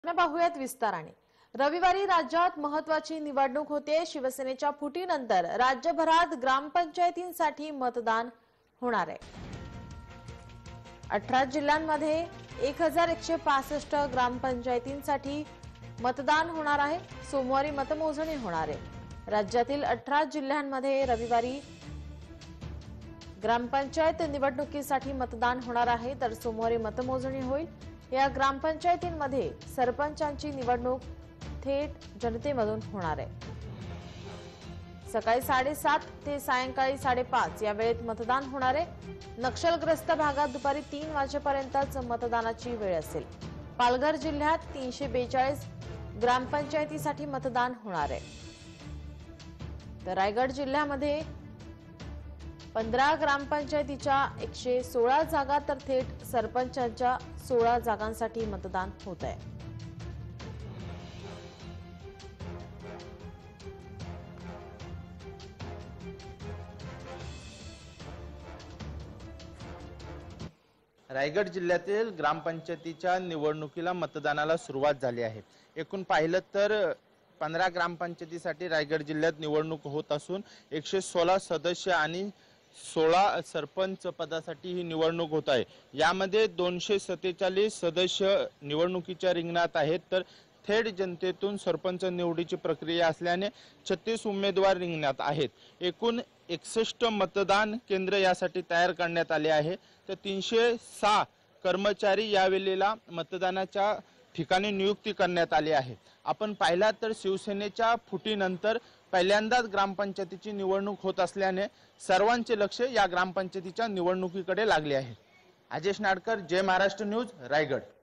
पाहूयात विस्ताराने। रविवारी राज्यात महत्त्वाची निवडणूक होते। शिवसेनेच्या फुटीनंतर राज्यभरात ग्रामपंचायतींसाठी मतदान होणार आहे। 18 जिल्ह्यांमध्ये 1165 ग्रामपंचायतींसाठी मतदान होणार आहे। सोमवारी मतमोजणी होणार आहे। राज्यातील 18 जिल्ह्यांमध्ये रविवारी ग्रामपंचायत निवडणुकीसाठी मतदान होणार आहे, तर सोमवारी मतमोजणी होईल। या ग्रामपंचायतींमध्ये सरपंचांची निवडणूक थेट जनतेमधून होणार आहे। सकाळी 7:30 ते सायंकाळी 5:30 या वेळेत मतदान होणार आहे। नक्षलग्रस्त भागात दुपारी 3 वाजेपर्यंतच मतदानाची वेळ असेल। पालघर जिल्ह्यात 342 ग्रामपंचायतीसाठी मतदान होणार आहे, तर रायगड जिल्ह्यामध्ये 15 ग्रामपंचायतीच्या 116 जागा, तर थेट सरपंचांच्या 16 जागांसाठी मतदान होत आहे। रायगड जिल्ह्यातील ग्रामपंचायतीच्या निवडणुकीला मतदानाला सुरुवात झाली आहे। एकूण पाहिलं तर 15 ग्रामपंचायतीसाठी रायगड जिल्ह्यात निवडणूक होत असून 116 सदस्य आणि 16 सरपंच पदासाठी ही निवडणूक होत आहे। यामध्ये 247 सदस्य निवडणुकीच्या रिंगणात आहेत, तर थेट जनतेतून सरपंच निवडीची प्रक्रिया असल्याने 36 उमेदवार रिंगणात आहेत। एकूण 61 मतदान केंद्र यासाठी तयार करण्यात आले आहे, तर 306 कर्मचारी यावेळेला मतदानाच्या ठिकाणी नियुक्ती करण्यात आली आहे। आपण पाहिला तर शिवसेनेच्या फुटीनंतर पहिल्यांदाच ग्रामपंचायतीची निवडणूक होत असल्याने सर्वांचे लक्ष या ग्रामपंचायतीच्या निवडणुकीकडे लागले आहे। अजेश नाडकर, जय महाराष्ट्र न्यूज, रायगड।